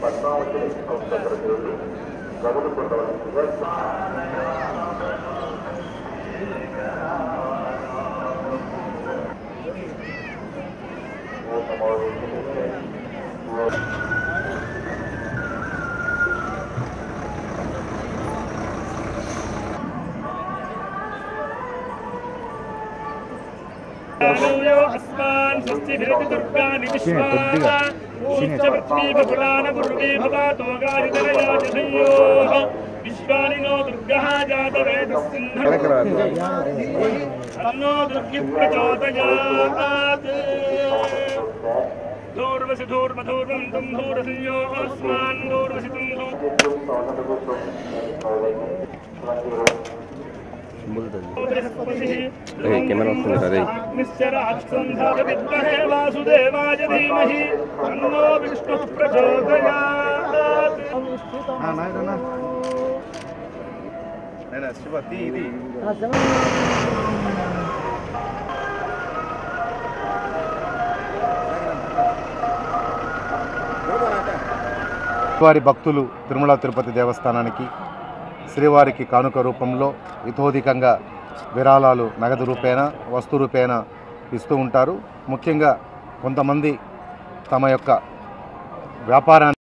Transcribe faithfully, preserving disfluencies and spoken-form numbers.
పద్మావతి సంస్థ గదులు పొందవలసిందిగా अस्मान् स्वस्ति भिरति दुर्गानि विश्वाः ऊर्जवत्मी बकुलान गुरुवे भवातो गायितरयाति संयोः विश्वानि नो दुर्गः जातवेदस्सिन्धः अन्नो दुर्गिः प्रचोदयात् धूर्वसि धूर्मधूर्वं तं धूरसंयो अस्मान् धूर्वसितं कैमरा वासुदेवाय धीमहि तन्नो विष्णुः प्रचोदयात् వారి భక్తులు తిరుమల తిరుపతి దేవస్థానానికి శ్రీవారికి కానుక రూపంలో ఇతోధికంగా విరాళాలు నగదు రూపేణ వస్తు రూపేణ ఇస్తూ ఉంటారు. ముఖ్యంగా కొంతమంది తమ యొక్క వ్యాపారాన్ని